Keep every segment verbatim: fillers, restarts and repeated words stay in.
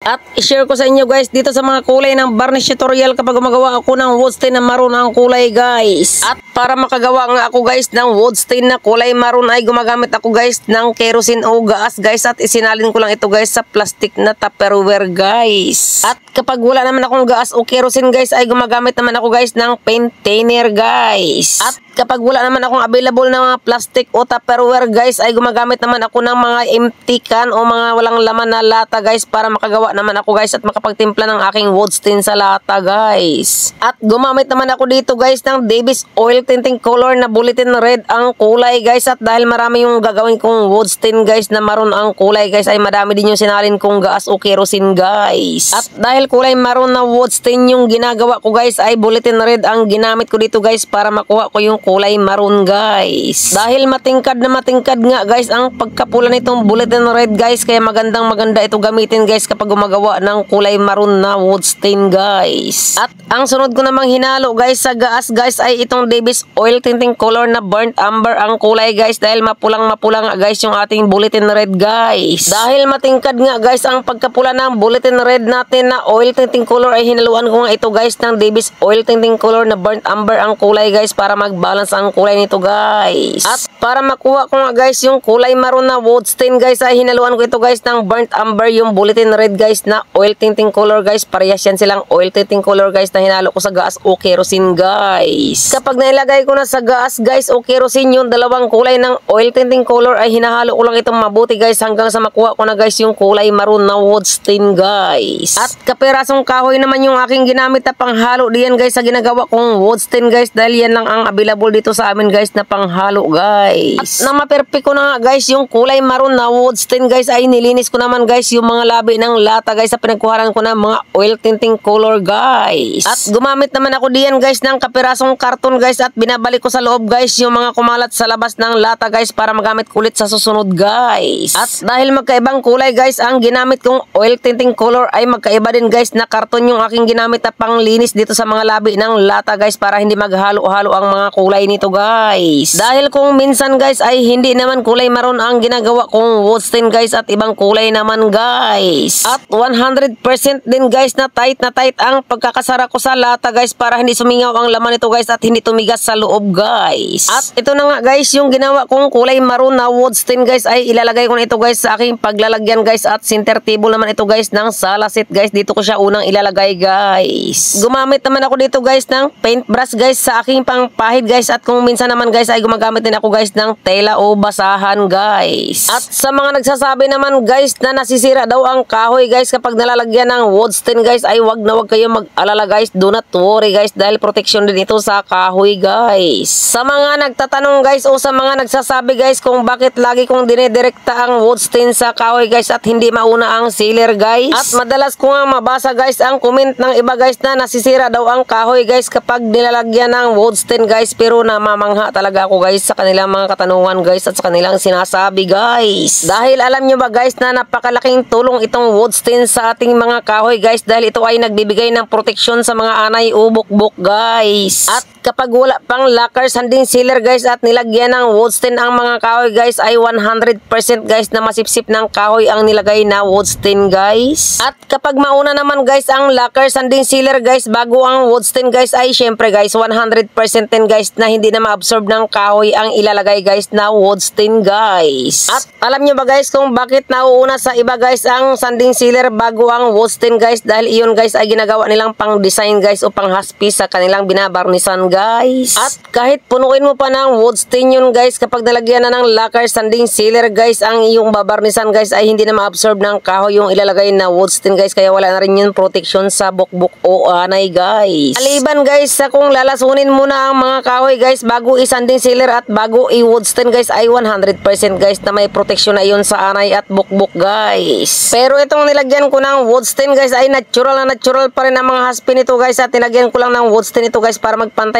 At i-share ko sa inyo guys dito sa mga kulay ng varnish tutorial kapag gumagawa ako ng wood stain na maroon ang kulay guys. At para makagawa nga ako guys ng wood stain na kulay maroon ay gumagamit ako guys ng kerosene o gas guys, at isinalin ko lang ito guys sa plastic na tupperware guys. At kapag wala naman akong gas o kerosene guys ay gumagamit naman ako guys ng paint thinner guys. At kapag wala naman akong available na mga plastic o tupperware guys ay gumagamit naman ako ng mga empty can o mga walang laman na lata guys para makagawa naman ako guys at makapagtimpla ng aking wood stain sa lata guys. At gumamit naman ako dito guys ng Davis oil tinting color na bulletin red ang kulay guys, at dahil marami yung gagawin kong wood stain guys na maroon ang kulay guys ay madami din yung sinalin kong gas o kerosene guys. At dahil kulay maroon na wood stain yung ginagawa ko guys ay bulletin red ang ginamit ko dito guys para makuha ko yung kulay maroon guys. Dahil matingkad na matingkad nga guys ang pagkapula nitong bulletin red guys, kaya magandang maganda ito gamitin guys kapag gumagawa ng kulay maroon na wood stain guys. At ang sunod ko namang hinalo guys sa gas guys ay itong Davis oil tinting color na burnt amber ang kulay guys, dahil mapulang mapulang nga guys yung ating bulletin red guys. Dahil matingkad nga guys ang pagkapula ng bulletin red natin na oil tinting color ay hinaluan ko nga ito guys ng Davis oil tinting color na burnt amber ang kulay guys para magbalance ang kulay nito guys. At para makuha ko nga guys yung kulay maroon na wood stain guys ay hinaluan ko ito guys ng burnt amber yung bulletin red guys na oil tinting color guys. Parehas yan silang oil tinting color guys na hinalo ko sa gas o kerosene guys. Kapag nailagay ko na sa gas guys o kerosene yung dalawang kulay ng oil tinting color ay hinahalo ko lang itong mabuti guys hanggang sa makuha ko na guys yung kulay maroon na wood stain guys. At kapirasong kahoy naman yung aking ginamit na panghalo diyan guys sa ginagawa kong wood stain guys, dahil yan lang ang available dito sa amin guys na panghalo guys. At na maperfect ko na nga guys yung kulay maroon na wood stain guys ay nilinis ko naman guys yung mga labi ng lata guys sa pinagkuhanan ko ng mga oil tinting color guys. At gumamit naman ako diyan guys ng kapirasong karton guys at binabalik ko sa loob guys yung mga kumalat sa labas ng lata guys para magamit kulit sa susunod guys. At dahil magkaibang kulay guys ang ginamit kong oil tinting color ay magkaiba din guys na karton yung aking ginamit na panglinis dito sa mga labi ng lata guys para hindi maghalo-halo ang mga kulay nito guys. Dahil kung minsan guys ay hindi naman kulay maroon ang ginagawa kong wood stain guys at ibang kulay naman guys. At one hundred percent din guys na tight na tight ang pagkakasara ko sa lata guys para hindi sumingaw ang laman nito guys at hindi tumigas sa loob guys. At ito na nga guys yung ginawa kong kulay maroon na wood stain guys ay ilalagay ko na ito guys sa aking paglalagyan guys, at center table naman ito guys ng sala set guys. Dito ko siya unang ilalagay guys. Gumamit naman ako dito guys ng paintbrush guys sa aking pangpahid guys, at kung minsan naman guys ay gumagamit din ako guys ng tela o basahan guys. At sa mga nagsasabi naman guys na nasisira daw ang kahoy guys kapag nalalagyan ng wood stain guys ay wag na wag kayo mag-alala guys, do not worry guys dahil protection din ito sa kahoy guys. Sa mga nagtatanong guys o sa mga nagsasabi guys kung bakit lagi kong dinedirekta ang wood stain sa kahoy guys at hindi mauna ang sealer guys, at madalas ko nga mabasa guys ang comment ng iba guys na nasisira daw ang kahoy guys kapag nilalagyan ng wood stain guys, pero namamangha talaga ako guys sa kanilang mga katanungan guys at sa kanilang sinasabi guys. Dahil alam nyo ba guys na napakalaking tulong itong wood stain sa ating mga kahoy guys, dahil ito ay nagbibigay ng proteksyon sa mga anay o bukbok guys. At kapag wala pang lacquer sanding sealer guys at nilagyan ng wood stain ang mga kahoy guys ay one hundred percent guys na masipsip ng kahoy ang nilagay na wood stain guys. At kapag mauna naman guys ang lacquer sanding sealer guys bago ang wood stain guys ay syempre guys one hundred percent din guys na hindi na ma-absorb ng kahoy ang ilalagay guys na wood stain guys. At alam nyo ba guys kung bakit nauuna sa iba guys ang sanding sealer bago ang wood stain guys? Dahil iyon guys ay ginagawa nilang pang design guys o pang haspi sa kanilang binabarnisan guys. At kahit punuin mo pa ng wood stain yun guys, kapag nalagyan na ng lacquer sanding sealer guys ang iyong babarnisan guys ay hindi na ma-absorb ng kahoy yung ilalagay na wood stain guys, kaya wala na rin yung protection sa bukbok o anay guys. Aliban guys sa kung lalasunin mo na ang mga kahoy guys bago i-sanding sealer at bago i-wood stain guys ay one hundred percent guys na may protection na yun sa anay at bukbok guys. Pero itong nilagyan ko ng wood stain guys ay natural na natural pa rin ang mga haspi nito guys, at nilagyan ko lang ng wood stain ito guys para magpantay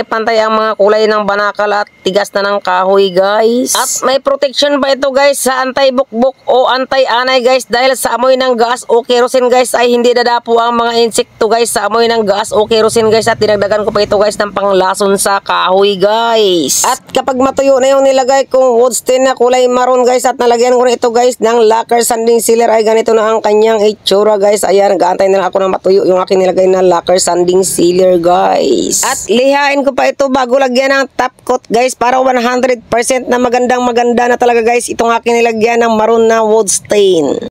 pantay-pantay ang mga kulay ng banakal at tigas na ng kahoy guys. At may protection pa ito guys sa anti-bukbok o anti-anay guys dahil sa amoy ng gas o kerosene guys ay hindi dadapo ang mga insekto guys sa amoy ng gas o kerosene guys, at dinagdagan ko pa ito guys ng panglason sa kahoy guys. At kapag matuyo na yung nilagay kong wood stain na kulay maroon guys at nalagyan ko na ito guys ng lacquer sanding sealer ay ganito na ang kanyang itsura guys. Ayan, nag-aantay na lang ako na matuyo yung aking nilagay na lacquer sanding sealer guys. At lihain ko pa ito bago lagyan ng top coat guys para one hundred percent na magandang maganda na talaga guys itong aking nilagyan ng maroon na wood stain.